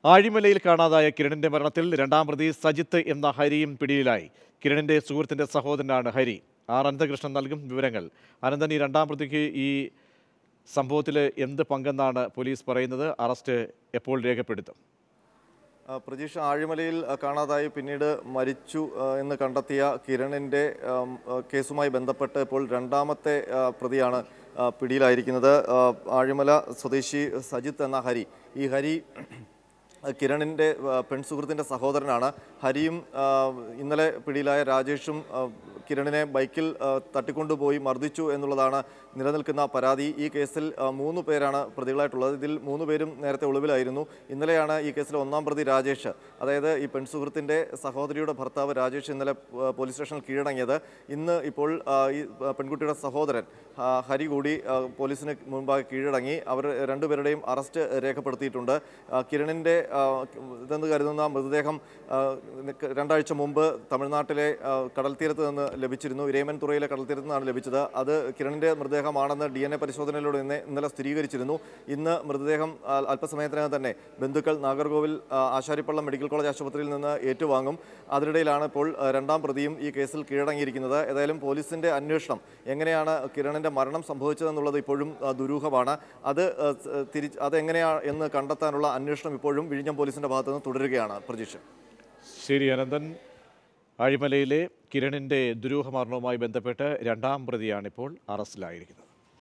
ആഴിമലയിൽ കാണാതായ കിരണിന്റെ മരണത്തിൽ രണ്ടാം പ്രതി സജിത്ത് എന്ന ഹരിയും പിടിയിലായി. കിരണിന്റെ സുഹൃത്തിന്റെ സഹോദരനാണ് ഹരി. അനന്തകൃഷ്ണൻ നൽകും വിവരങ്ങൾ. അനന്തൻ, ഈ രണ്ടാം പ്രതിക്ക് ഈ സംഭവത്തിൽ എന്ത് പങ്കെന്നാണ് പോലീസ് പറയുന്നത്? അറസ്റ്റ് എപ്പോൾ രേഖപ്പെടുത്തും? പ്രജീഷ്, ആഴിമലയിൽ കാണാതായി പിന്നീട് മരിച്ചു എന്ന് കണ്ടെത്തിയ കിരണിൻ്റെ കേസുമായി ബന്ധപ്പെട്ട് ഇപ്പോൾ രണ്ടാമത്തെ പ്രതിയാണ് പിടിയിലായിരിക്കുന്നത്. ആഴിമല സ്വദേശി സജിത്ത് എന്ന ഹരി. ഈ ഹരി കിരണിൻ്റെ പെൺസുഹൃത്തിൻ്റെ സഹോദരനാണ്. ഹരിയും ഇന്നലെ പിടിയിലായ രാജേഷും കിരണിനെ ബൈക്കിൽ തട്ടിക്കൊണ്ടുപോയി മർദ്ദിച്ചു എന്നുള്ളതാണ് നിലനിൽക്കുന്ന പരാതി. ഈ കേസിൽ 3 പേരാണ് പ്രതികളായിട്ടുള്ളത്. ഇതിൽ 3 പേരും നേരത്തെ ഒളിവിലായിരുന്നു. ഇന്നലെയാണ് ഈ കേസിലെ ഒന്നാം പ്രതി രാജേഷ്, അതായത് ഈ പെൺസുഹൃത്തിൻ്റെ സഹോദരിയുടെ ഭർത്താവ് രാജേഷ്, ഇന്നലെ പോലീസ് സ്റ്റേഷനിൽ കീഴടങ്ങിയത്. ഇന്ന് ഇപ്പോൾ ഈ പെൺകുട്ടിയുടെ സഹോദരൻ ഹരി കൂടി പോലീസിന് മുൻപാകെ കീഴടങ്ങി. അവർ രണ്ടുപേരുടെയും അറസ്റ്റ് രേഖപ്പെടുത്തിയിട്ടുണ്ട്. കിരണിൻ്റെ ഇതെന്ന് കരുതുന്ന മൃതദേഹം 2 ആഴ്ച മുമ്പ് തമിഴ്നാട്ടിലെ കടൽത്തീരത്ത് നിന്ന് ലഭിച്ചിരുന്നു. ഇരേമൻ തുറയിലെ കടൽത്തീരത്ത് നിന്നാണ് ലഭിച്ചത്. അത് കിരണിൻ്റെ മൃതദേഹമാണെന്ന് DNA പരിശോധനയിലൂടെ ഇന്നലെ സ്ഥിരീകരിച്ചിരുന്നു. ഇന്ന് മൃതദേഹം അല്പസമയത്തിനകം തന്നെ ബന്ധുക്കൾ നാഗർകോവിൽ ആശാരിപ്പള്ളം മെഡിക്കൽ കോളേജ് ആശുപത്രിയിൽ നിന്ന് ഏറ്റുവാങ്ങും. അതിനിടയിലാണ് ഇപ്പോൾ രണ്ടാം പ്രതിയും ഈ കേസിൽ കീഴടങ്ങിയിരിക്കുന്നത്. ഏതായാലും പോലീസിൻ്റെ അന്വേഷണം എങ്ങനെയാണ് കിരണിൻ്റെ മരണം സംഭവിച്ചതെന്നുള്ളത് ഇപ്പോഴും ദുരൂഹമാണ്. അതെങ്ങനെയാണ് എന്ന് കണ്ടെത്താനുള്ള അന്വേഷണം ഇപ്പോഴും വിഴിഞ്ഞം പോലീസിൻ്റെ ഭാഗത്തുനിന്ന് തുടരുകയാണ്. പ്രജീഷ്. ശരി അനന്തൻ. ആഴിമലയിലെ കിരണിന്റെ ദുരൂഹമരണവുമായി ബന്ധപ്പെട്ട് രണ്ടാം പ്രതിയാണിപ്പോൾ അറസ്റ്റിലായിരിക്കുന്നത്.